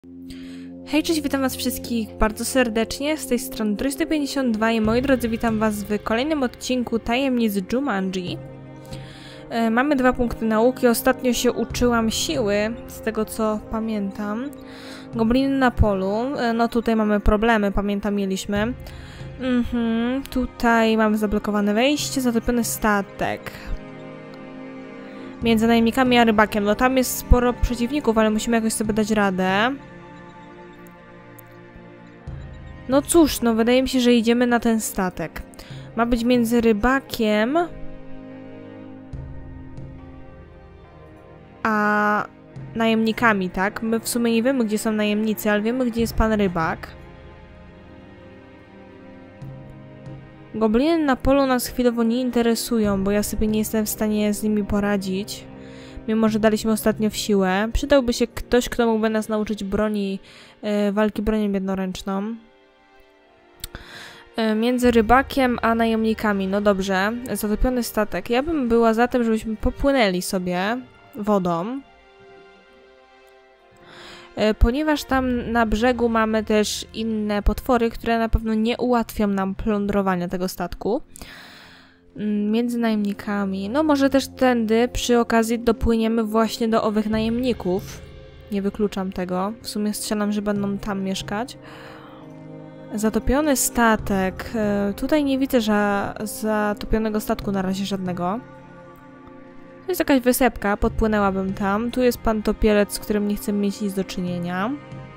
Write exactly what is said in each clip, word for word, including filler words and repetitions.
Hej, cześć, witam was wszystkich bardzo serdecznie, z tej strony Trysty pięćdziesiąt dwa i moi drodzy, witam was w kolejnym odcinku Tajemnic Jumanji. E, mamy dwa punkty nauki, ostatnio się uczyłam siły, z tego co pamiętam. Gobliny na polu, e, no tutaj mamy problemy, pamiętam, mieliśmy. Mhm, tutaj mamy zablokowane wejście, zatopiony statek. Między najemnikami a rybakiem, no tam jest sporo przeciwników, ale musimy jakoś sobie dać radę. No cóż, no wydaje mi się, że idziemy na ten statek. Ma być między rybakiem a najemnikami, tak? My w sumie nie wiemy, gdzie są najemnicy, ale wiemy, gdzie jest pan rybak. Gobliny na polu nas chwilowo nie interesują, bo ja sobie nie jestem w stanie z nimi poradzić. Mimo że daliśmy ostatnio w siłę. Przydałby się ktoś, kto mógłby nas nauczyć broni, yy, walki bronią jednoręczną. Między rybakiem a najemnikami. No dobrze, zatopiony statek. Ja bym była za tym, żebyśmy popłynęli sobie wodą. Ponieważ tam na brzegu mamy też inne potwory, które na pewno nie ułatwią nam plądrowania tego statku. Między najemnikami. No może też tędy przy okazji dopłyniemy właśnie do owych najemników. Nie wykluczam tego. W sumie strzelam, że będą tam mieszkać. Zatopiony statek. Tutaj nie widzę, że zatopionego statku na razie żadnego. To jest jakaś wysepka, podpłynęłabym tam. Tu jest pan topielec, z którym nie chcę mieć nic do czynienia.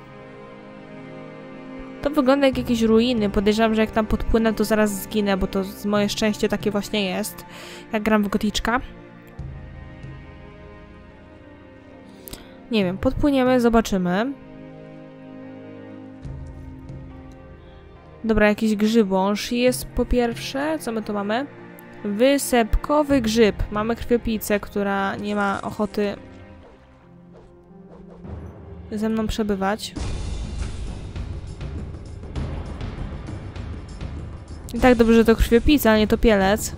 To wygląda jak jakieś ruiny. Podejrzewam, że jak tam podpłynę, to zaraz zginę, bo to z moje szczęście takie właśnie jest. Jak gram w goticzka. Nie wiem, podpłyniemy, zobaczymy. Dobra, jakiś grzybąż jest po pierwsze. Co my tu mamy? Wysepkowy grzyb. Mamy krwiopijcę, która nie ma ochoty ze mną przebywać. I tak dobrze, że to krwiopijca, a nie topielec.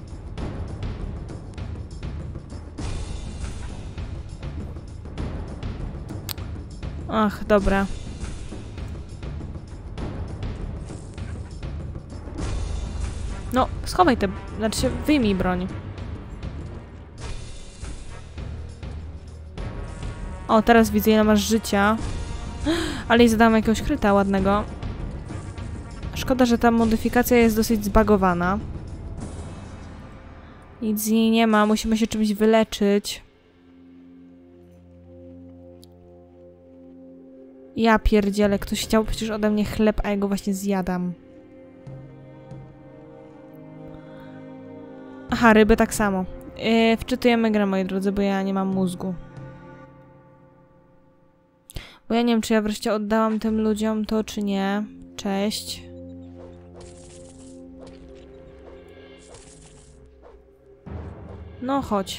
Ach, dobra. No, schowaj te... Znaczy się, wyjmij broń. O, teraz widzę, ile masz życia. Ale i zadałam jakiegoś kryta ładnego. Szkoda, że ta modyfikacja jest dosyć zbagowana. Nic z niej nie ma, musimy się czymś wyleczyć. Ja pierdzielę, ktoś chciał przecież ode mnie chleb, a ja go właśnie zjadam. Aha, ryby tak samo. Yy, wczytujemy grę, moi drodzy, bo ja nie mam mózgu. Bo ja nie wiem, czy ja wreszcie oddałam tym ludziom to, czy nie. Cześć. No, chodź.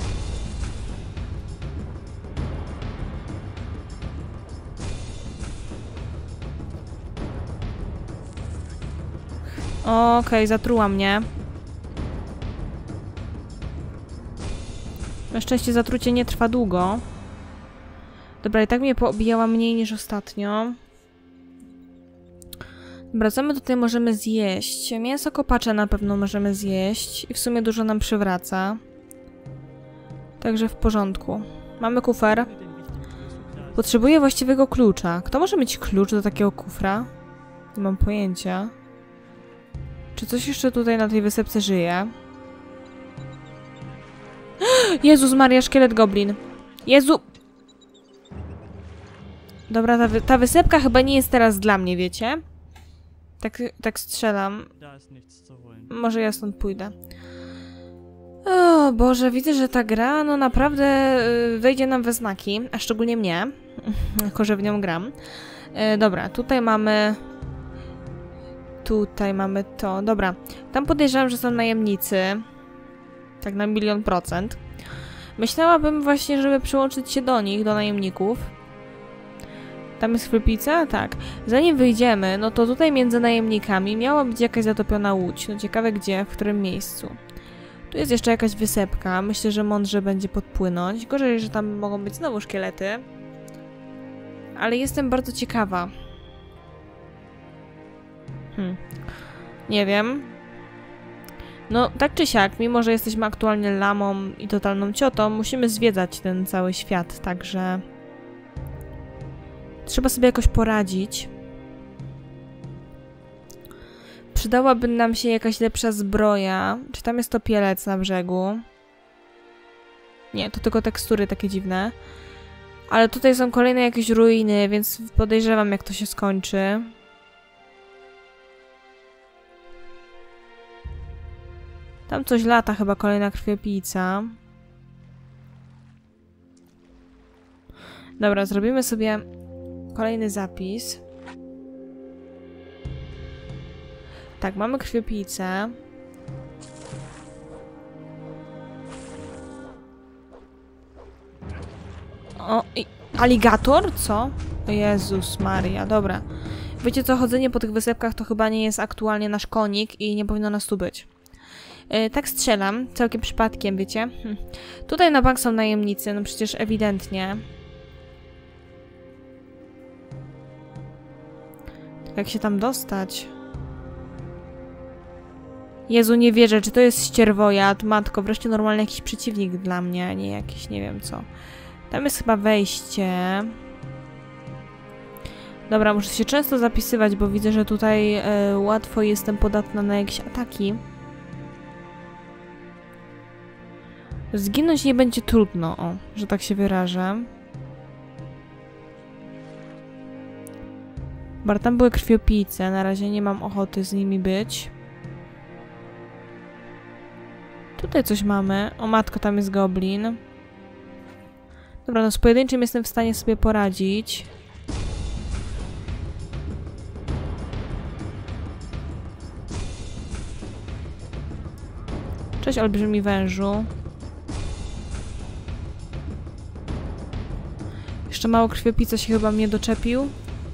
Okej, okay, zatruła mnie. Na szczęście zatrucie nie trwa długo. Dobra, i tak mnie poobijała mniej niż ostatnio. Dobra, co my tutaj możemy zjeść? Mięso kopacze na pewno możemy zjeść. I w sumie dużo nam przywraca. Także w porządku. Mamy kufer. Potrzebuję właściwego klucza. Kto może mieć klucz do takiego kufra? Nie mam pojęcia. Czy coś jeszcze tutaj na tej wysepce żyje? Jezus Maria, szkielet goblin. Jezu! Dobra, ta, wy ta wysepka chyba nie jest teraz dla mnie, wiecie? Tak, tak strzelam. Może ja stąd pójdę. O Boże, widzę, że ta gra no naprawdę yy, wejdzie nam we znaki, a szczególnie mnie, jako że w nią gram. Yy, dobra, tutaj mamy... Tutaj mamy to. Dobra, tam podejrzewam, że są najemnicy. Tak na milion procent. Myślałabym właśnie, żeby przyłączyć się do nich, do najemników. Tam jest chwypica? Tak. Zanim wyjdziemy, no to tutaj między najemnikami miała być jakaś zatopiona łódź. No ciekawe gdzie, w którym miejscu. Tu jest jeszcze jakaś wysepka. Myślę, że mądrze będzie podpłynąć. Gorzej, że tam mogą być znowu szkielety. ale jestem bardzo ciekawa. Hmm. Nie wiem. No, tak czy siak, mimo że jesteśmy aktualnie lamą i totalną ciotą, musimy zwiedzać ten cały świat, także... Trzeba sobie jakoś poradzić. Przydałaby nam się jakaś lepsza zbroja. Czy tam jest topielec na brzegu? Nie, to tylko tekstury takie dziwne. Ale tutaj są kolejne jakieś ruiny, więc podejrzewam, jak to się skończy. Tam coś lata, chyba kolejna krwiopijca. Dobra, zrobimy sobie kolejny zapis. Tak, mamy krwiopijcę. O, i aligator? Co? O Jezus Maria, dobra. Wiecie co, chodzenie po tych wysepkach to chyba nie jest aktualnie nasz konik i nie powinno nas tu być. Yy, tak strzelam, całkiem przypadkiem, wiecie. Hm. Tutaj na bank są najemnicy, no przecież ewidentnie. Jak się tam dostać? Jezu, nie wierzę, czy to jest ścierwojad? Matko, wreszcie normalny jakiś przeciwnik dla mnie, a nie jakiś nie wiem co. Tam jest chyba wejście. Dobra, muszę się często zapisywać, bo widzę, że tutaj y, łatwo jestem podatna na jakieś ataki. Zginąć nie będzie trudno, o, że tak się wyrażę. Dobra, tam były krwiopijce, na razie nie mam ochoty z nimi być. Tutaj coś mamy. O matko, tam jest goblin. Dobra, no z pojedynczym jestem w stanie sobie poradzić. Cześć, olbrzymi wężu. Jeszcze mało krwiopijca się chyba mnie doczepił.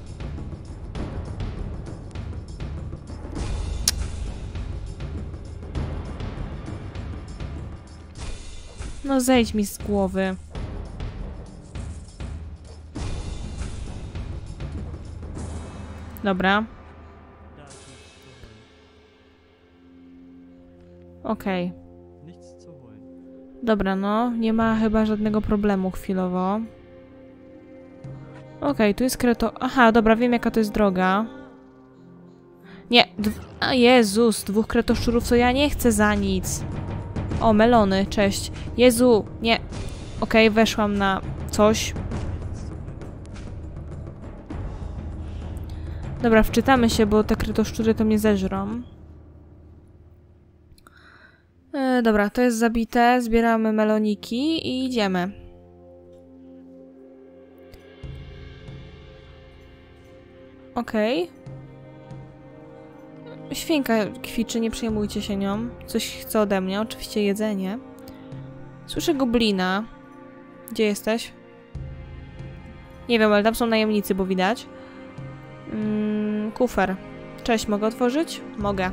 No zejdź mi z głowy. Dobra. Okej. Okay. Dobra, no. Nie ma chyba żadnego problemu chwilowo. Okej, okay, tu jest kreto... Aha, dobra, wiem jaka to jest droga. Nie. Dw... A Jezus, dwóch kretoszczurów, co ja nie chcę za nic. O, melony, cześć. Jezu, nie. Okej, okay, weszłam na coś. Dobra, wczytamy się, bo te kretoszczury to mnie zeżrą. E, dobra, to jest zabite. Zbieramy meloniki i idziemy. Okej. Okay. Świnka kwiczy, nie przejmujcie się nią. Coś chce ode mnie, oczywiście jedzenie. Słyszę goblina. Gdzie jesteś? Nie wiem, ale tam są najemnicy, bo widać. Mm, kufer. Cześć, mogę otworzyć? Mogę.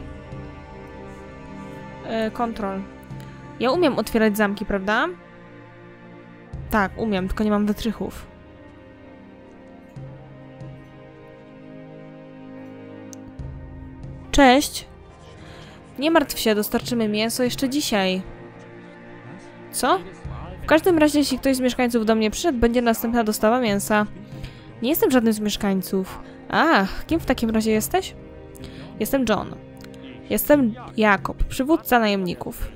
Yy, kontrol. Ja umiem otwierać zamki, prawda? Tak, umiem, tylko nie mam wytrychów. Cześć. Nie martw się, dostarczymy mięso jeszcze dzisiaj. Co? W każdym razie, jeśli ktoś z mieszkańców do mnie przyszedł, będzie następna dostawa mięsa. Nie jestem żadnym z mieszkańców. Ach, kim w takim razie jesteś? Jestem John. Jestem Jakob, przywódca najemników.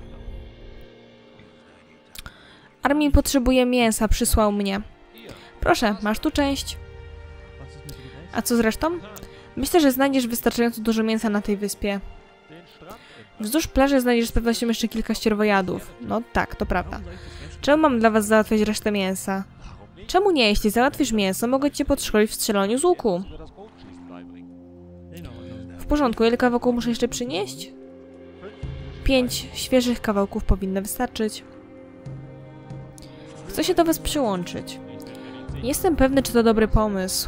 Armin potrzebuje mięsa, przysłał mnie. Proszę, masz tu część. A co z resztą? Myślę, że znajdziesz wystarczająco dużo mięsa na tej wyspie. Wzdłuż plaży znajdziesz z pewnością jeszcze kilka ścierwojadów. No tak, to prawda. Czemu mam dla was załatwiać resztę mięsa? Czemu nie? Jeśli załatwisz mięso, mogę cię podszkolić w strzelaniu z łuku. W porządku, ile kawałków muszę jeszcze przynieść? Pięć świeżych kawałków powinno wystarczyć. Chcę się do was przyłączyć. Nie jestem pewny, czy to dobry pomysł.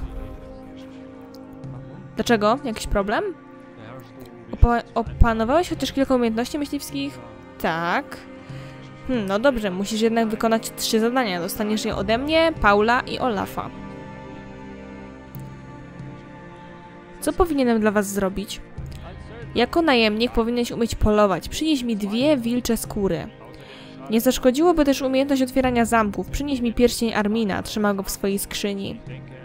Dlaczego? Jakiś problem? Opa opanowałeś chociaż kilka umiejętności myśliwskich? Tak. Hmm, no dobrze, musisz jednak wykonać trzy zadania. Dostaniesz je ode mnie, Paula i Olafa. Co powinienem dla was zrobić? Jako najemnik powinieneś umieć polować. Przynieś mi dwie wilcze skóry. Nie zaszkodziłoby też umiejętność otwierania zamków. Przynieś mi pierścień Armina. Trzyma go w swojej skrzyni.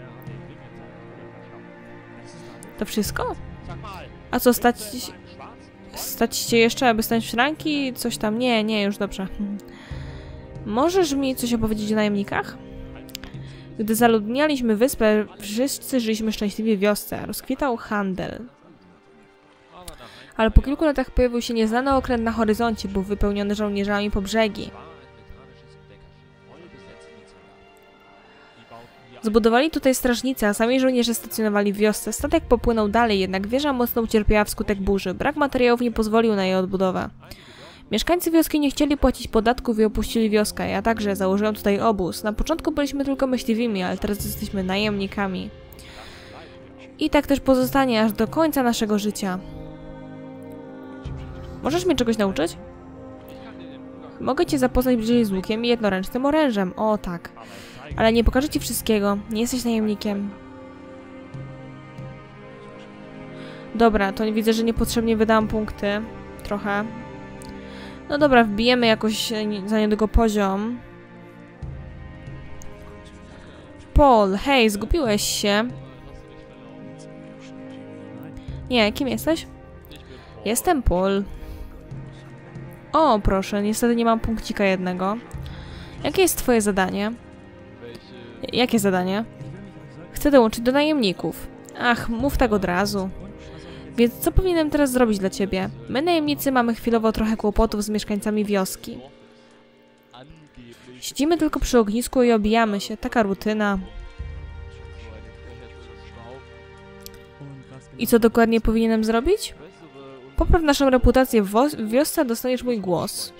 To wszystko? A co, stać... Stać cię jeszcze, aby stać w szranki? Coś tam? Nie, nie, już dobrze. Możesz mi coś opowiedzieć o najemnikach? Gdy zaludnialiśmy wyspę, wszyscy żyliśmy szczęśliwie w wiosce. Rozkwitał handel. Ale po kilku latach pojawił się nieznany okręt na horyzoncie. Był wypełniony żołnierzami po brzegi. Zbudowali tutaj strażnicę, a sami żołnierze stacjonowali w wiosce. Statek popłynął dalej, jednak wieża mocno ucierpiała wskutek burzy. Brak materiałów nie pozwolił na jej odbudowę. Mieszkańcy wioski nie chcieli płacić podatków i opuścili wioskę. Ja także założyłem tutaj obóz. Na początku byliśmy tylko myśliwymi, ale teraz jesteśmy najemnikami. I tak też pozostanie aż do końca naszego życia. Możesz mnie czegoś nauczyć? Mogę cię zapoznać bliżej z łukiem i jednoręcznym orężem. O, tak. Ale nie pokażę ci wszystkiego. Nie jesteś najemnikiem. Dobra, to widzę, że niepotrzebnie wydałam punkty. Trochę. No dobra, wbijemy jakoś za niedługo poziom. Paul, hej, zgubiłeś się. Nie, kim jesteś? Jestem Paul. O, proszę, niestety nie mam punkcika jednego. Jakie jest twoje zadanie? Jakie zadanie? Chcę dołączyć do najemników. Ach, mów tak od razu. Więc co powinienem teraz zrobić dla ciebie? My najemnicy mamy chwilowo trochę kłopotów z mieszkańcami wioski. Siedzimy tylko przy ognisku i obijamy się. Taka rutyna. I co dokładnie powinienem zrobić? Popraw naszą reputację w, w wiosce, dostaniesz mój głos.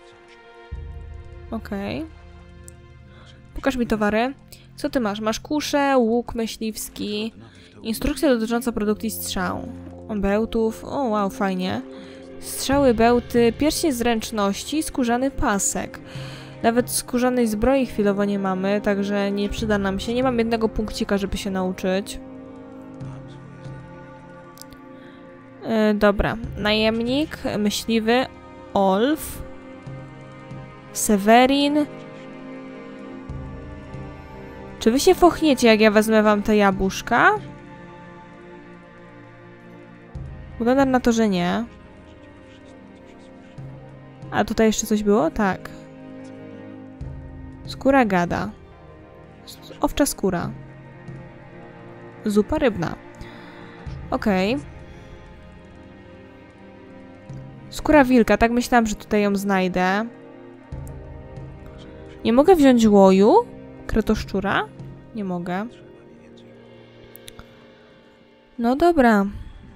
Okej. Okay. Pokaż mi towary. Co ty masz? Masz kuszę, łuk myśliwski, instrukcja dotycząca produkcji strzał, bełtów. O, wow, fajnie. Strzały, bełty, pierścień zręczności, skórzany pasek. Nawet skórzanej zbroi chwilowo nie mamy, także nie przyda nam się. Nie mam jednego punkcika, żeby się nauczyć. Yy, dobra. Najemnik, myśliwy, Olf, Severin. Czy wy się fochniecie, jak ja wezmę wam te jabłuszka? Wygląda na to, że nie. A tutaj jeszcze coś było? Tak. Skóra gada. Owcza skóra. Zupa rybna. Okej. Okay. Skóra wilka. Tak myślałam, że tutaj ją znajdę. Nie mogę wziąć łoju? Kretoszczura? Nie mogę. No dobra.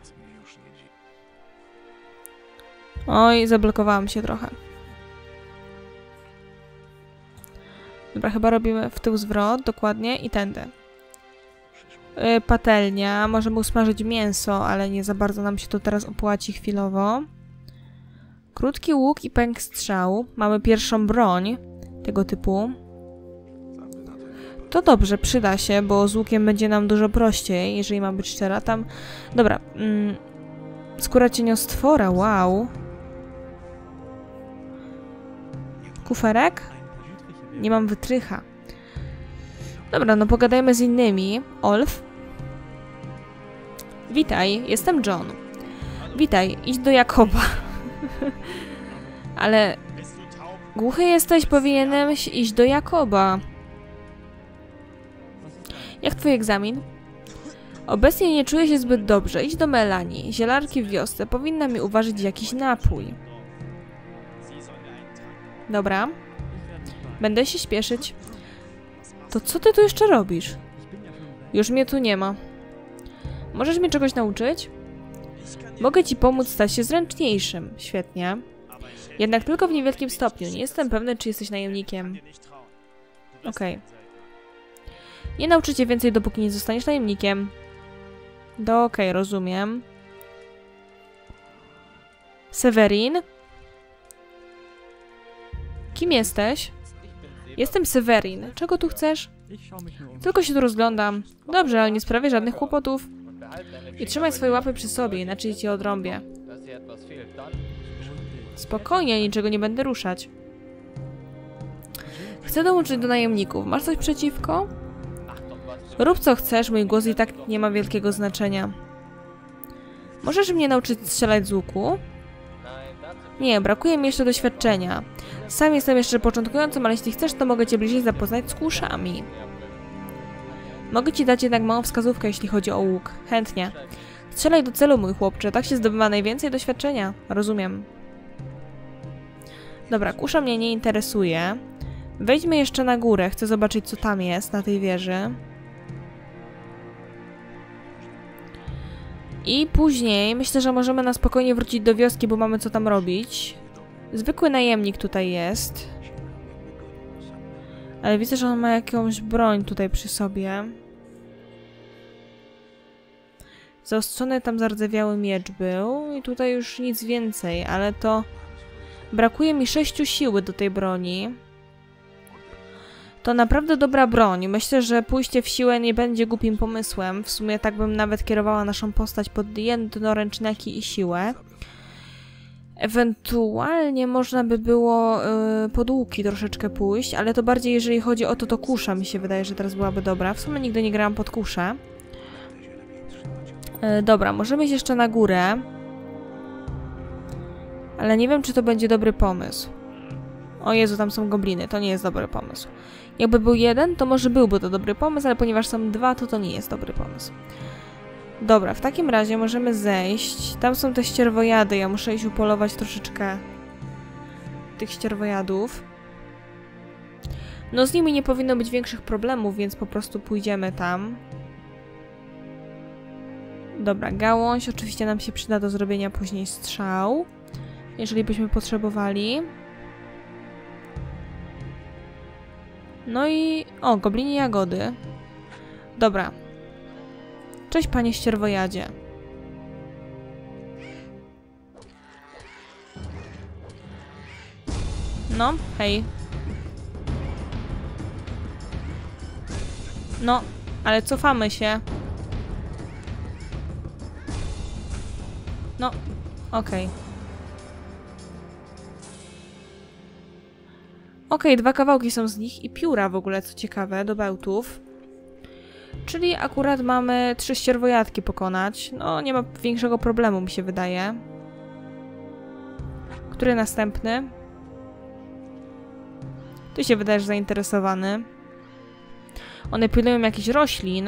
Oj, zablokowałam się trochę. Dobra, chyba robimy w tył zwrot, dokładnie, i tędy. Yy, patelnia. Możemy usmażyć mięso, ale nie za bardzo nam się to teraz opłaci chwilowo. Krótki łuk i pęk strzału. Mamy pierwszą broń tego typu. To dobrze, przyda się, bo z łukiem będzie nam dużo prościej, jeżeli mam być szczera. Tam... Dobra. Mm. Skóra cieniostwora, wow. Kuferek? Nie mam wytrycha. Dobra, no pogadajmy z innymi. Olf? Witaj, jestem John. Witaj, idź do Jakoba. Ale... Głuchy jesteś, powinieneś iść do Jakoba. Jak twój egzamin? Obecnie nie czuję się zbyt dobrze. Idź do Melanie. Zielarki w wiosce. Powinna mi uważać jakiś napój. Dobra. Będę się śpieszyć. To co ty tu jeszcze robisz? Już mnie tu nie ma. Możesz mnie czegoś nauczyć? Mogę ci pomóc stać się zręczniejszym. Świetnie. Jednak tylko w niewielkim stopniu. Nie jestem pewny, czy jesteś najemnikiem. Okej. Okay. Nie nauczę cię więcej, dopóki nie zostaniesz najemnikiem. Do okej, okay, rozumiem. Severin? Kim jesteś? Jestem Severin. Czego tu chcesz? Tylko się tu rozglądam. Dobrze, ale nie sprawię żadnych kłopotów. I trzymaj swoje łapy przy sobie, inaczej cię odrąbię. Spokojnie, niczego nie będę ruszać. Chcę dołączyć do najemników. Masz coś przeciwko? Rób co chcesz, mój głos i tak nie ma wielkiego znaczenia. Możesz mnie nauczyć strzelać z łuku? Nie, brakuje mi jeszcze doświadczenia. Sam jestem jeszcze początkującym, ale jeśli chcesz, to mogę cię bliżej zapoznać z kuszami. Mogę ci dać jednak małą wskazówkę, jeśli chodzi o łuk. Chętnie. Strzelaj do celu, mój chłopcze. Tak się zdobywa najwięcej doświadczenia. Rozumiem. Dobra, kusza mnie nie interesuje. Wejdźmy jeszcze na górę. Chcę zobaczyć, co tam jest na tej wieży. I później myślę, że możemy na spokojnie wrócić do wioski, bo mamy co tam robić. Zwykły najemnik tutaj jest. Ale widzę, że on ma jakąś broń tutaj przy sobie. Zaostrzony tam zardzewiały miecz był. I tutaj już nic więcej, ale to... Brakuje mi sześciu siły do tej broni. To naprawdę dobra broń. Myślę, że pójście w siłę nie będzie głupim pomysłem. W sumie tak bym nawet kierowała naszą postać pod jednoręcznaki i siłę. Ewentualnie można by było yy, pod łuki troszeczkę pójść, ale to bardziej jeżeli chodzi o to, to kusza mi się wydaje, że teraz byłaby dobra. W sumie nigdy nie grałam pod kuszę. Yy, dobra, możemy iść jeszcze na górę. Ale nie wiem, czy to będzie dobry pomysł. O Jezu, tam są gobliny. To nie jest dobry pomysł. Jakby był jeden, to może byłby to dobry pomysł, ale ponieważ są dwa, to to nie jest dobry pomysł. Dobra, w takim razie możemy zejść. Tam są te ścierwojady. Ja muszę iść upolować troszeczkę tych ścierwojadów. No z nimi nie powinno być większych problemów, więc po prostu pójdziemy tam. Dobra, gałąź. Oczywiście nam się przyda do zrobienia później strzał. Jeżeli byśmy potrzebowali. No i... O, goblinie jagody. Dobra. Cześć, panie ścierwojadzie. No, hej. No, ale cofamy się. No, okej. Okay. Okej, okay, dwa kawałki są z nich i pióra w ogóle, co ciekawe, do bełtów. Czyli akurat mamy trzy ścierwojadki pokonać. No, nie ma większego problemu, mi się wydaje. Który następny? Ty się wydajesz zainteresowany. One pilnują jakichś roślin.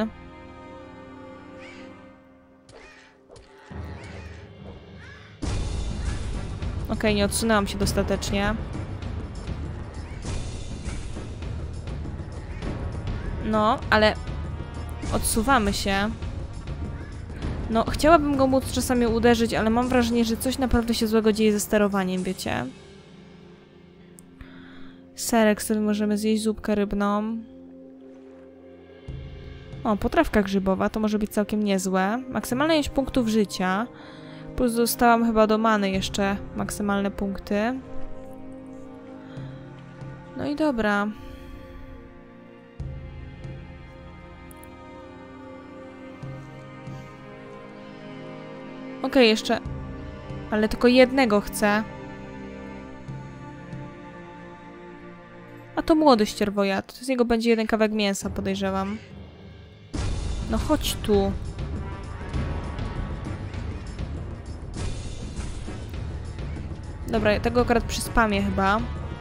Okej, okay, nie odsunęłam się dostatecznie. No, ale odsuwamy się. No, chciałabym go móc czasami uderzyć, ale mam wrażenie, że coś naprawdę się złego dzieje ze sterowaniem, wiecie? Serek, z którym możemy zjeść zupkę rybną. O, potrawka grzybowa, to może być całkiem niezłe. Maksymalna ilość punktów życia. Plus dostałam chyba do many jeszcze maksymalne punkty. No i dobra. Okej, okay, jeszcze... Ale tylko jednego chcę. A to młody ścierwojad. Z niego będzie jeden kawałek mięsa, podejrzewam. No chodź tu. Dobra, tego akurat przyspamię chyba.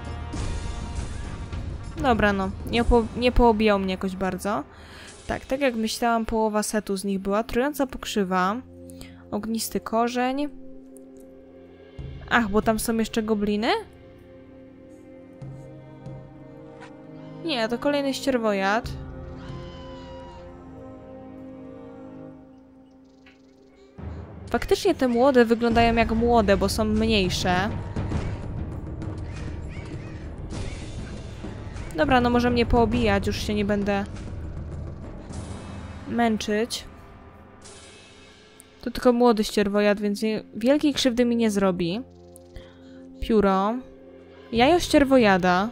Dobra, no. Nie, po, nie poobijał mnie jakoś bardzo. Tak, tak jak myślałam, połowa setu z nich była. Trująca pokrzywa. Ognisty korzeń. Ach, bo tam są jeszcze gobliny? Nie, to kolejny ścierwojad. Faktycznie te młode wyglądają jak młode, bo są mniejsze. Dobra, no może mnie poobijać, już się nie będę męczyć. To tylko młody ścierwojad, więc wielkiej krzywdy mi nie zrobi. Pióro. Jajo ścierwojada.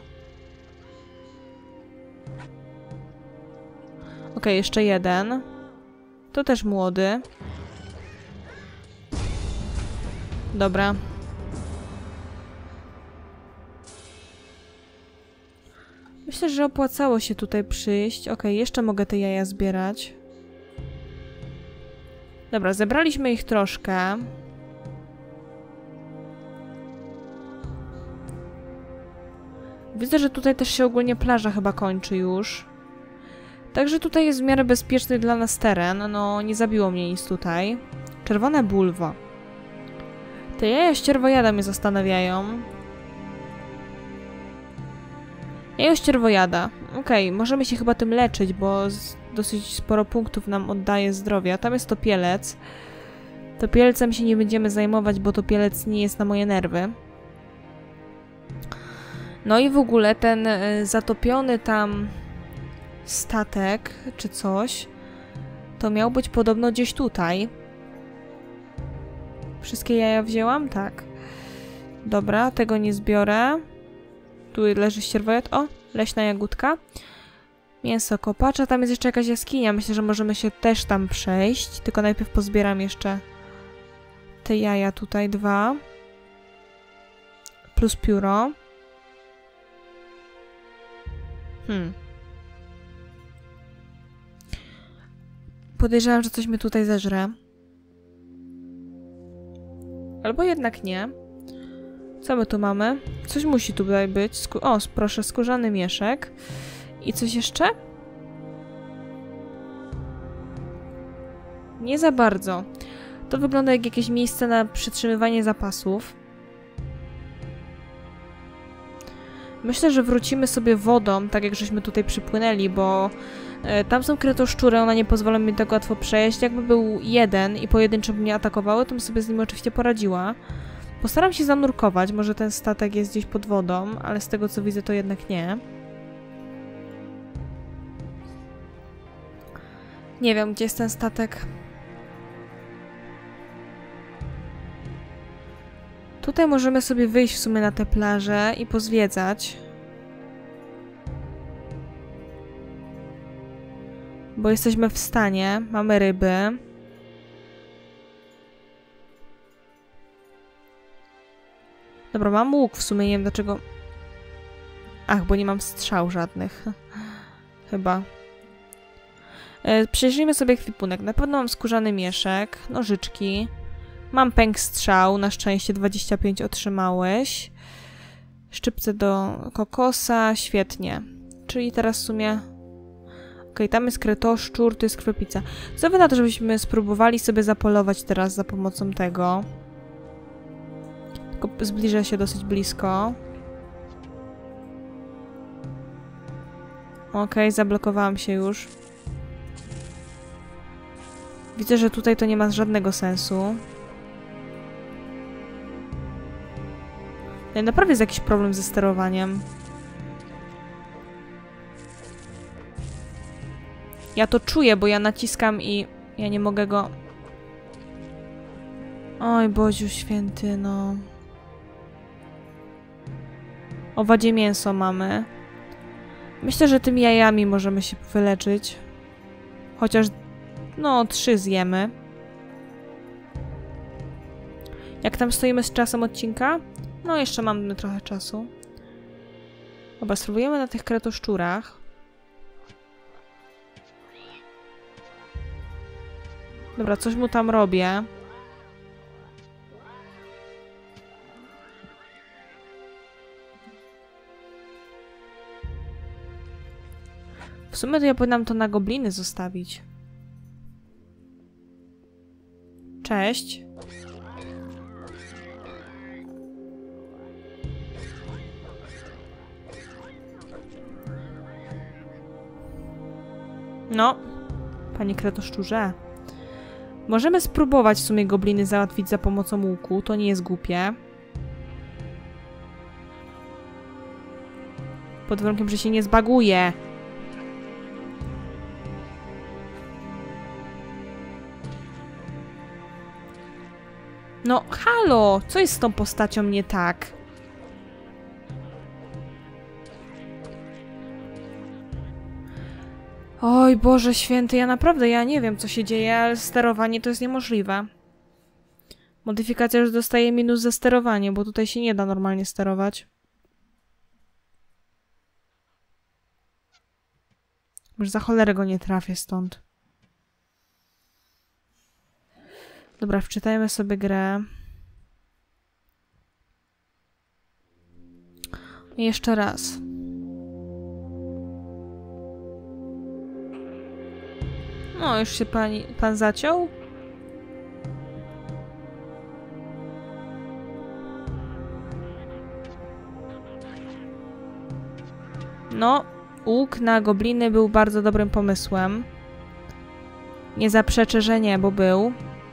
Okej, okay, jeszcze jeden. To też młody. dobra. Myślę, że opłacało się tutaj przyjść. Okej, jeszcze mogę te jaja zbierać. Dobra, zebraliśmy ich troszkę. Widzę, że tutaj też się ogólnie plaża chyba kończy już. Także tutaj jest w miarę bezpieczny dla nas teren. No, nie zabiło mnie nic tutaj. Czerwone bulwa. Te jaja ścierwojada mnie zastanawiają. Jajo ścierwojada. Okej, okay, możemy się chyba tym leczyć, bo z, dosyć sporo punktów nam oddaje zdrowia. Tam jest topielec. Topielcem się nie będziemy zajmować, bo topielec nie jest na moje nerwy. No i w ogóle ten y, zatopiony tam statek, czy coś, to miał być podobno gdzieś tutaj. Wszystkie jaja wzięłam? Tak. Dobra, tego nie zbiorę. Tu leży ścierwojad. O, leśna jagódka. Mięso kopacza. Tam jest jeszcze jakaś jaskinia. Myślę, że możemy się też tam przejść. Tylko najpierw pozbieram jeszcze te jaja tutaj. Dwa. Plus pióro. Hmm. Podejrzewam, że coś mnie tutaj zeżre. Albo jednak nie. Co my tu mamy? Coś musi tutaj być. Sku o, proszę, skórzany mieszek. I coś jeszcze? Nie za bardzo. To wygląda jak jakieś miejsce na przytrzymywanie zapasów. Myślę, że wrócimy sobie wodą, tak jak żeśmy tutaj przypłynęli, bo e, tam są kretoszczury, one nie pozwolą mi tak łatwo przejść. Jakby był jeden i pojedynczy by mnie atakowały, to bym sobie z nim oczywiście poradziła. Postaram się zanurkować, może ten statek jest gdzieś pod wodą, ale z tego co widzę to jednak nie. Nie wiem, gdzie jest ten statek. Tutaj możemy sobie wyjść w sumie na tę plażę i pozwiedzać. Bo jesteśmy w stanie, mamy ryby. Dobra, mam łuk w sumie, nie wiem dlaczego... Ach, bo nie mam strzał żadnych. Chyba. E, przejrzyjmy sobie ekwipunek. Na pewno mam skórzany mieszek, nożyczki. Mam pęk strzał, na szczęście dwadzieścia pięć otrzymałeś. Szczypce do kokosa, świetnie. Czyli teraz w sumie... Okej, okay, tam jest kretoszczur, to jest krwepica. Co wy na to, żebyśmy spróbowali sobie zapolować teraz za pomocą tego? Tylko zbliżę się dosyć blisko. Okej, okay, zablokowałam się już. Widzę, że tutaj to nie ma żadnego sensu. No, naprawdę jest jakiś problem ze sterowaniem. Ja to czuję, bo ja naciskam i ja nie mogę go... Oj, Boziu święty, no... Owadzie mięso mamy. Myślę, że tymi jajami możemy się wyleczyć. Chociaż, no, trzy zjemy. Jak tam stoimy z czasem odcinka? No, jeszcze mamy trochę czasu. Dobra, spróbujemy na tych kretoszczurach. Dobra, coś mu tam robię. W sumie to ja powinnam to na gobliny zostawić. Cześć. No, panie kretoszczurze. Możemy spróbować w sumie gobliny załatwić za pomocą łuku, to nie jest głupie. Pod warunkiem, że się nie zbaguje. No, halo! Co jest z tą postacią nie tak? Oj, Boże święty, ja naprawdę, ja nie wiem, co się dzieje, ale sterowanie to jest niemożliwe. Modyfikacja już dostaje minus za sterowanie, bo tutaj się nie da normalnie sterować. Już za cholerę go nie trafię stąd. Dobra, wczytajmy sobie grę. I jeszcze raz. No, już się pani, pan zaciął. No, łuk na gobliny był bardzo dobrym pomysłem. Nie zaprzeczę, że nie, bo był.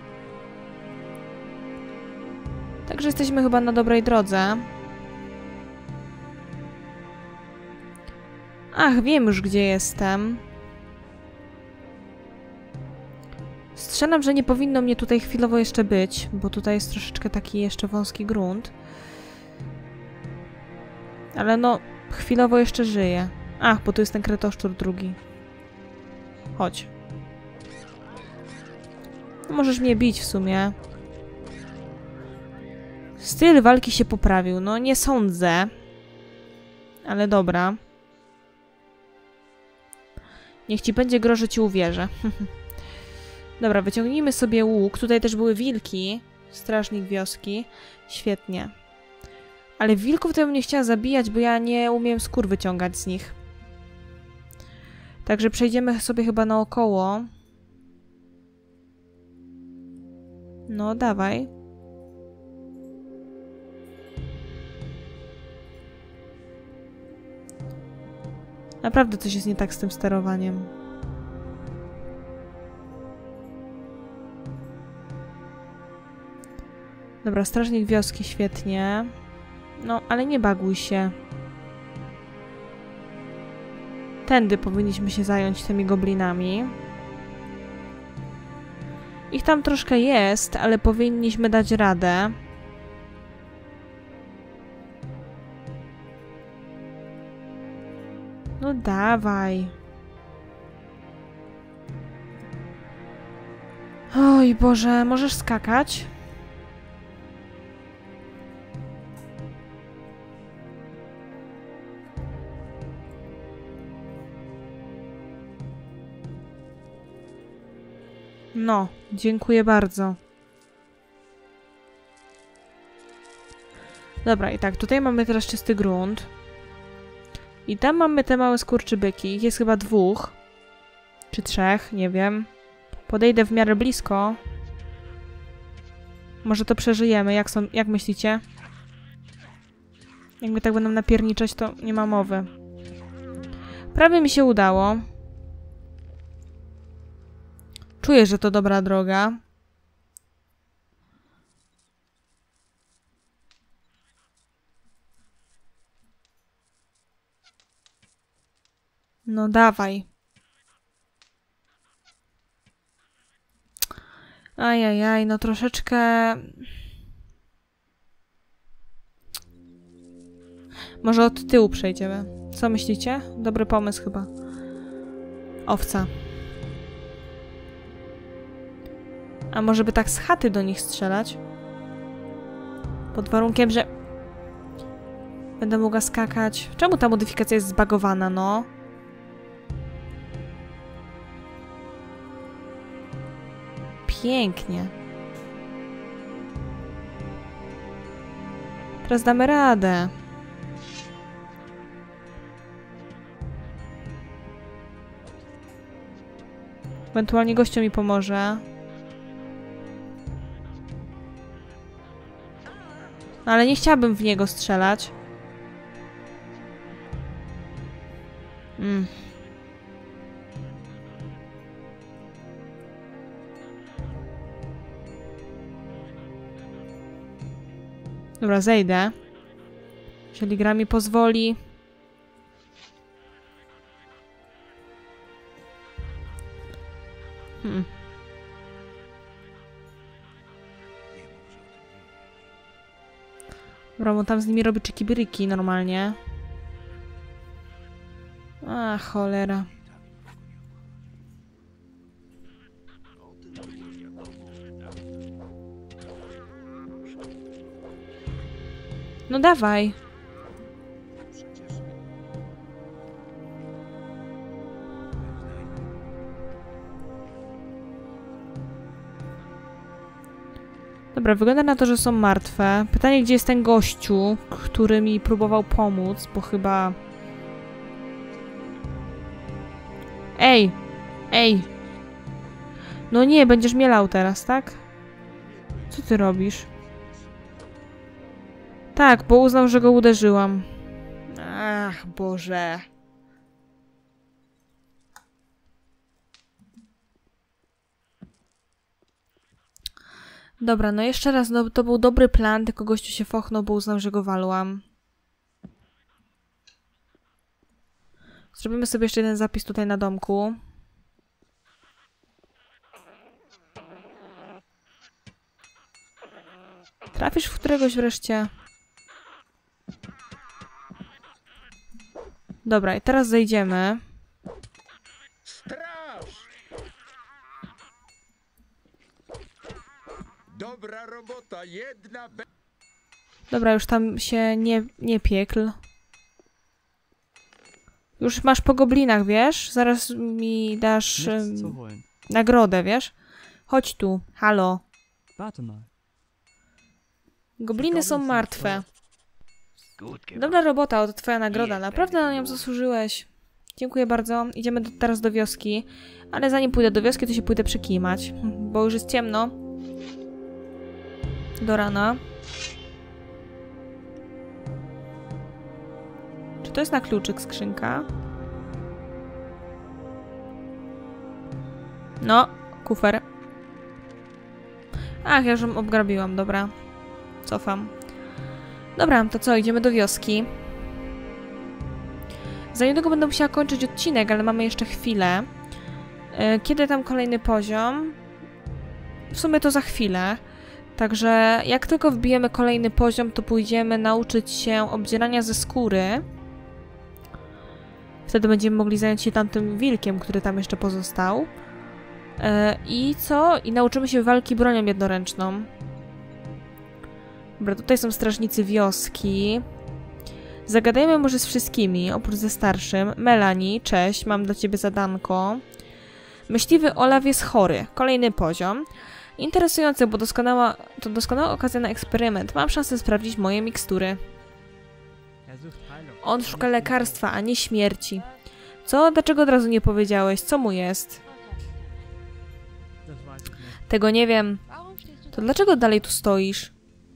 Także jesteśmy chyba na dobrej drodze. Ach, wiem już, gdzie jestem. Strzelam, że nie powinno mnie tutaj chwilowo jeszcze być, bo tutaj jest troszeczkę taki jeszcze wąski grunt. Ale no, chwilowo jeszcze żyję. Ach, bo tu jest ten kretoszczur drugi. Chodź. No, możesz mnie bić w sumie. Styl walki się poprawił. No, nie sądzę. Ale dobra. Niech ci będzie gro, że ci uwierzę. Dobra, wyciągnijmy sobie łuk. Tutaj też były wilki. Strażnik wioski. Świetnie. Ale wilków to ja bym nie chciała zabijać, bo ja nie umiem skór wyciągać z nich. Także przejdziemy sobie chyba naokoło. No, dawaj. Naprawdę coś jest nie tak z tym sterowaniem. Dobra, strażnik wioski, świetnie. No, ale nie baguj się. Tędy powinniśmy się zająć tymi goblinami. Ich tam troszkę jest, ale powinniśmy dać radę. No dawaj. Oj Boże, możesz skakać? No, dziękuję bardzo. Dobra, i tak, tutaj mamy teraz czysty grunt. I tam mamy te małe skurczybyki. Ich jest chyba dwóch. Czy trzech, nie wiem. Podejdę w miarę blisko. Może to przeżyjemy, jak, są, jak myślicie? Jak mnie tak będą napierniczać, to nie ma mowy. Prawie mi się udało. Czuję, że to dobra droga. No dawaj. Ajajaj, no troszeczkę... Może od tyłu przejdziemy. Co myślicie? Dobry pomysł chyba. Owca. A może by tak z chaty do nich strzelać? Pod warunkiem, że... Będę mogła skakać. Czemu ta modyfikacja jest zbagowana, no? Pięknie. Teraz damy radę. Ewentualnie gościu mi pomoże. Ale nie chciałabym w niego strzelać. Mm. Dobra, zejdę. Jeżeli gra mi pozwoli. Hmm. Dobra, bo tam z nimi robi czyki-bryki normalnie. A, cholera. No dawaj. Dobra, wygląda na to, że są martwe. Pytanie, gdzie jest ten gościu, który mi próbował pomóc, bo chyba... Ej! Ej! No nie, będziesz mielał teraz, tak? Co ty robisz? Tak, bo uznał, że go uderzyłam. Ach, Boże. Dobra, no jeszcze raz, no to był dobry plan, tylko gościu się fochnął, bo uznał, że go walłam. Zrobimy sobie jeszcze jeden zapis tutaj na domku. Trafisz w któregoś wreszcie? Dobra, i teraz zejdziemy. Straż! Dobra robota, jedna be... Dobra, już tam się nie, nie piekl. Już masz po goblinach, wiesz? Zaraz mi dasz um, nagrodę, wiesz? Chodź tu, halo. Gobliny są martwe. Dobra robota, oto twoja nagroda. Naprawdę na nią zasłużyłeś. Dziękuję bardzo. Idziemy do, teraz do wioski. Ale zanim pójdę do wioski, to się pójdę przekimać. Bo już jest ciemno. Do rana. Czy to jest na kluczyk skrzynka? No, kufer. Ach, ja już ją obgrabiłam, dobra. Cofam. Dobra, to co? Idziemy do wioski. Za niedługo będę musiała kończyć odcinek, ale mamy jeszcze chwilę. Kiedy tam kolejny poziom? W sumie to za chwilę. Także jak tylko wbijemy kolejny poziom, to pójdziemy nauczyć się obdzierania ze skóry. Wtedy będziemy mogli zająć się tamtym wilkiem, który tam jeszcze pozostał. I co? I nauczymy się walki bronią jednoręczną. Dobra, tutaj są strażnicy wioski. Zagadajmy może z wszystkimi, oprócz ze starszym. Melanie, cześć, mam dla ciebie zadanko. Myśliwy Olaf jest chory. Kolejny poziom. Interesujące, bo doskonała, to doskonała okazja na eksperyment. Mam szansę sprawdzić moje mikstury. On szuka lekarstwa, a nie śmierci. Co? Dlaczego od razu nie powiedziałeś? Co mu jest? Tego nie wiem. To dlaczego dalej tu stoisz?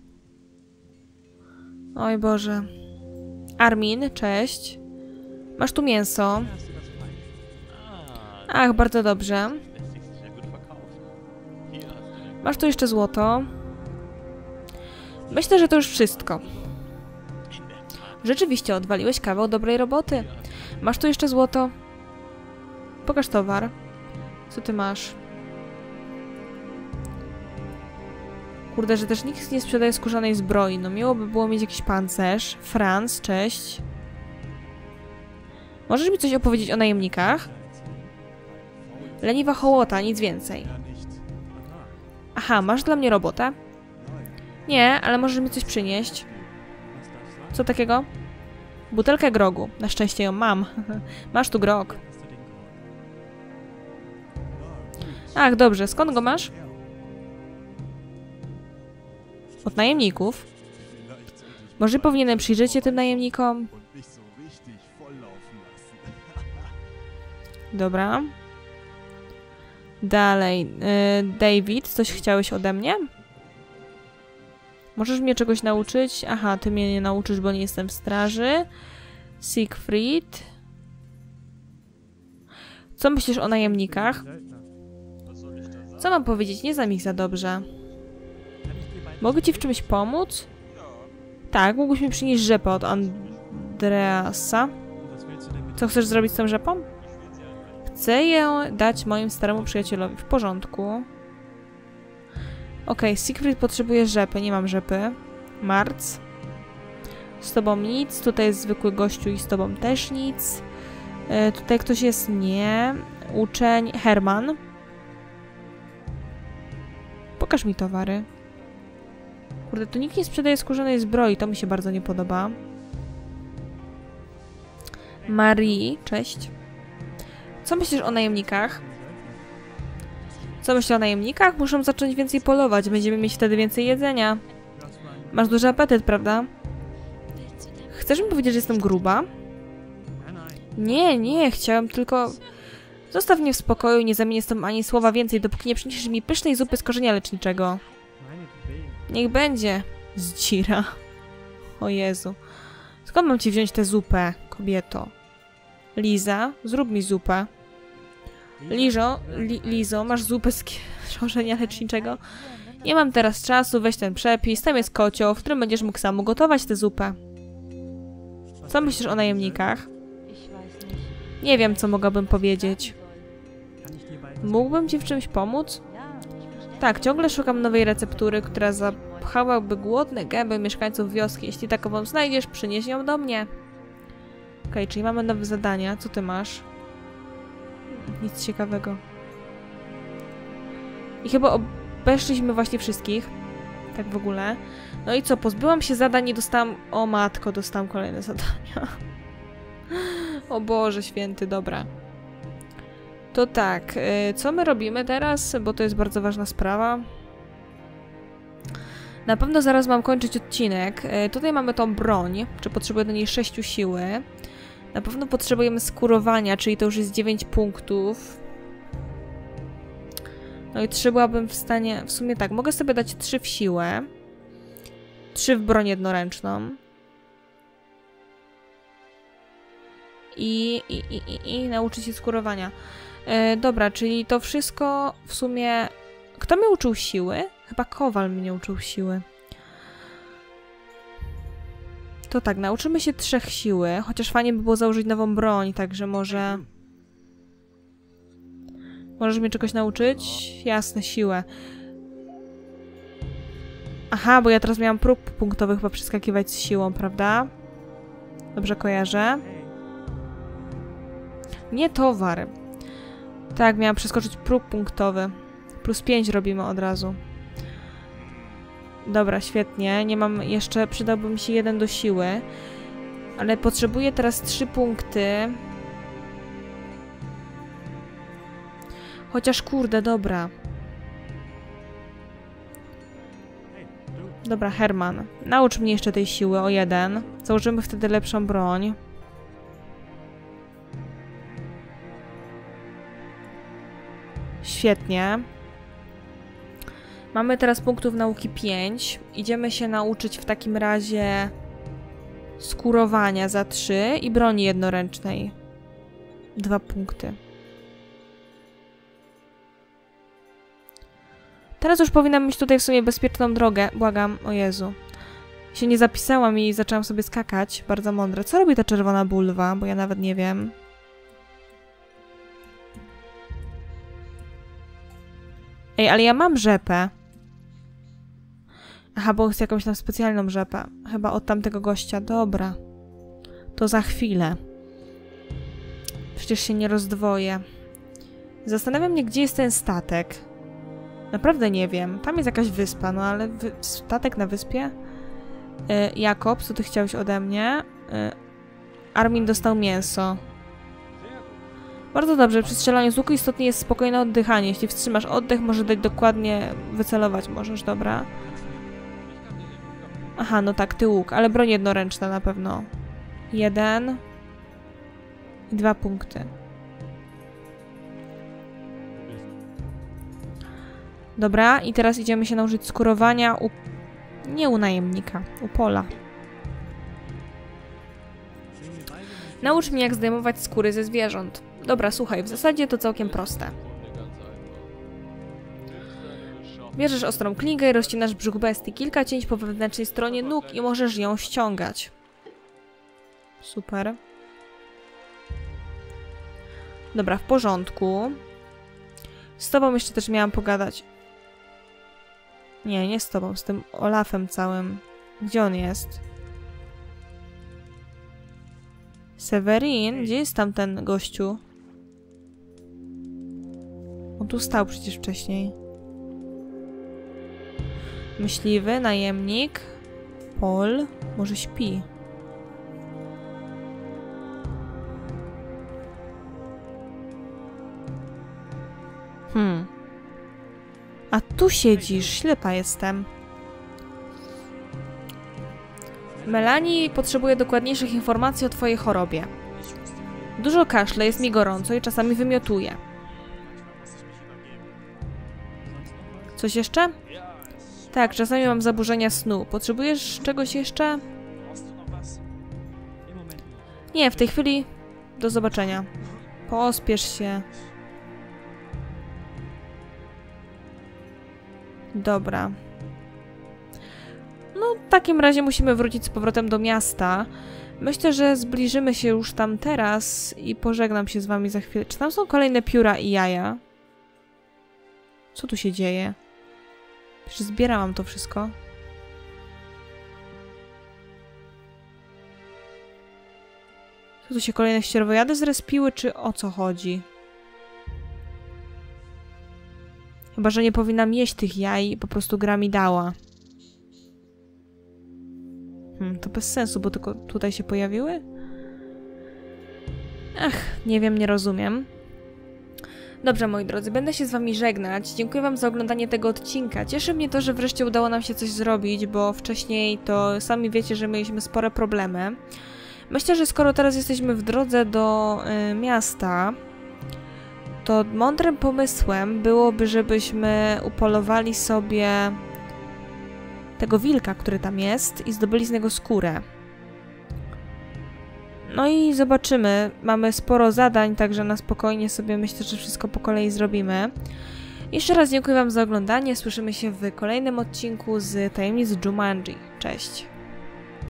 Oj Boże. Armin, cześć. Masz tu mięso. Ach, bardzo dobrze. Masz tu jeszcze złoto. Myślę, że to już wszystko. Rzeczywiście, odwaliłeś kawał dobrej roboty. Masz tu jeszcze złoto. Pokaż towar. Co ty masz? Kurde, że też nikt nie sprzedaje skórzanej zbroi. No miło by było mieć jakiś pancerz. Franz, cześć. Możesz mi coś opowiedzieć o najemnikach? Leniwa hołota, nic więcej. Aha, masz dla mnie robotę? Nie, ale możesz mi coś przynieść. Co takiego? Butelkę grogu. Na szczęście ją mam. Masz tu grog. Ach, dobrze. Skąd go masz? Od najemników. Może powinienem przyjrzeć się tym najemnikom? Dobra. Dalej. Yy, David, coś chciałeś ode mnie? Możesz mnie czegoś nauczyć? Aha, ty mnie nie nauczysz, bo nie jestem w straży. Siegfried. Co myślisz o najemnikach? Co mam powiedzieć? Nie znam ich za dobrze. Mogę ci w czymś pomóc? Tak, mógłbyś mi przynieść rzepę od Andreasa. Co chcesz zrobić z tą rzepą? Chcę ją dać mojemu staremu przyjacielowi. W porządku. Okej, okay, Siegfried potrzebuje rzepy. Nie mam rzepy. Marc. Z tobą nic. Tutaj jest zwykły gościu i z tobą też nic. Yy, tutaj ktoś jest? Nie. Uczeń. Herman. Pokaż mi towary. Kurde, tu nikt nie sprzedaje skórzanej zbroi, to mi się bardzo nie podoba. Marie, cześć. Co myślisz o najemnikach? Co myślisz o najemnikach? Muszą zacząć więcej polować, będziemy mieć wtedy więcej jedzenia. Masz duży apetyt, prawda? Chcesz mi powiedzieć, że jestem gruba? Nie, nie, chciałem tylko... Zostaw mnie w spokoju, nie zamienię z tobą ani słowa więcej, dopóki nie przyniesiesz mi pysznej zupy z korzenia leczniczego. Niech będzie. Zdzira. O Jezu. Skąd mam ci wziąć tę zupę, kobieto? Liza, zrób mi zupę. Lizo, li, Lizo, masz zupę z korzenia leczniczego? Nie mam teraz czasu, weź ten przepis, tam jest kocioł, w którym będziesz mógł sam gotować tę zupę. Co myślisz o najemnikach? Nie wiem, co mogłabym powiedzieć. Mógłbym ci w czymś pomóc? Tak, ciągle szukam nowej receptury, która zapchałaby głodne gęby mieszkańców wioski. Jeśli takową znajdziesz, przynieś ją do mnie. Okej, okay, czyli mamy nowe zadania. Co ty masz? Nic ciekawego. I chyba obeszliśmy właśnie wszystkich. Tak w ogóle. No i co? Pozbyłam się zadań i dostałam... O matko, dostałam kolejne zadania. O Boże święty, dobra. To tak, co my robimy teraz? Bo to jest bardzo ważna sprawa. Na pewno zaraz mam kończyć odcinek. Tutaj mamy tą broń, czy potrzebuję do niej sześciu siły. Na pewno potrzebujemy skurowania, czyli to już jest dziewięć punktów. No i trzy byłabym w stanie... W sumie tak, mogę sobie dać trzy w siłę. trzy w broń jednoręczną. I, i, i, i, i nauczyć się skurowania. Yy, dobra, czyli to wszystko w sumie... Kto mnie uczył siły? Chyba Kowal mnie uczył siły. To tak, nauczymy się trzech siły, chociaż fajnie by było założyć nową broń, także może... Możesz mnie czegoś nauczyć? Jasne, siłę. Aha, bo ja teraz miałam próg punktowych chyba przeskakiwać z siłą, prawda? Dobrze kojarzę. Nie towar. Tak, miałam przeskoczyć próg punktowy. Plus pięć robimy od razu. Dobra, świetnie. Nie mam jeszcze... Przydałby mi się jeden do siły. Ale potrzebuję teraz trzy punkty. Chociaż kurde, dobra. Dobra, Herman. Naucz mnie jeszcze tej siły o jeden. Założymy wtedy lepszą broń. Świetnie. Mamy teraz punktów nauki pięć. Idziemy się nauczyć w takim razie skurowania za trzy i broni jednoręcznej. dwa punkty. Teraz już powinnam mieć tutaj w sumie bezpieczną drogę. Błagam, o Jezu. Się nie zapisałam i zaczęłam sobie skakać. Bardzo mądre. Co robi ta czerwona bulwa? Bo ja nawet nie wiem. Ej, ale ja mam rzepę. Aha, bo chcę jakąś tam specjalną rzepę. Chyba od tamtego gościa. Dobra. To za chwilę. Przecież się nie rozdwoję. Zastanawiam mnie, gdzie jest ten statek. Naprawdę nie wiem. Tam jest jakaś wyspa, no ale wy... statek na wyspie? Yy, Jakob, co ty chciałeś ode mnie? Yy, Armin dostał mięso. Bardzo dobrze, przy strzelaniu z łuku istotnie jest spokojne oddychanie. Jeśli wstrzymasz oddech, może dać dokładnie wycelować możesz, dobra. Aha, no tak, ty łuk, ale broń jednoręczna na pewno. Jeden. I dwa punkty. Dobra, i teraz idziemy się nauczyć skurowania u... Nie u najemnika, u Pola. Naucz mnie, jak zdejmować skóry ze zwierząt. Dobra, słuchaj, w zasadzie to całkiem proste. Bierzesz ostrą klingę i rozcinasz brzuch bestii. Kilka cięć po wewnętrznej stronie nóg i możesz ją ściągać. Super. Dobra, w porządku. Z tobą jeszcze też miałam pogadać. Nie, nie z tobą, z tym Olafem całym. Gdzie on jest? Severin? Gdzie jest tam ten gościu? On tu stał przecież wcześniej. Myśliwy, najemnik. Paul. Może śpi. Hmm. A tu siedzisz. Ślepa jestem. Melanie potrzebuje dokładniejszych informacji o twojej chorobie. Dużo kaszle, jest mi gorąco i czasami wymiotuje. Coś jeszcze? Tak, czasami mam zaburzenia snu. Potrzebujesz czegoś jeszcze? Nie, w tej chwili do zobaczenia. Pospiesz się. Dobra. No, w takim razie musimy wrócić z powrotem do miasta. Myślę, że zbliżymy się już tam teraz i pożegnam się z wami za chwilę. Czy tam są kolejne pióra i jaja? Co tu się dzieje? Przecież zbierałam to wszystko. Co tu się kolejne ścierwojady zrespiły, czy o co chodzi? Chyba, że nie powinnam jeść tych jaj i po prostu gra mi dała. Hmm, to bez sensu, bo tylko tutaj się pojawiły? Ach, nie wiem, nie rozumiem. Dobrze, moi drodzy, będę się z wami żegnać. Dziękuję wam za oglądanie tego odcinka. Cieszy mnie to, że wreszcie udało nam się coś zrobić, bo wcześniej to sami wiecie, że mieliśmy spore problemy. Myślę, że skoro teraz jesteśmy w drodze do y, miasta, to mądrym pomysłem byłoby, żebyśmy upolowali sobie tego wilka, który tam jest i zdobyli z niego skórę. No i zobaczymy. Mamy sporo zadań, także na spokojnie sobie myślę, że wszystko po kolei zrobimy. Jeszcze raz dziękuję wam za oglądanie. Słyszymy się w kolejnym odcinku z Tajemnic Jumanji. Cześć!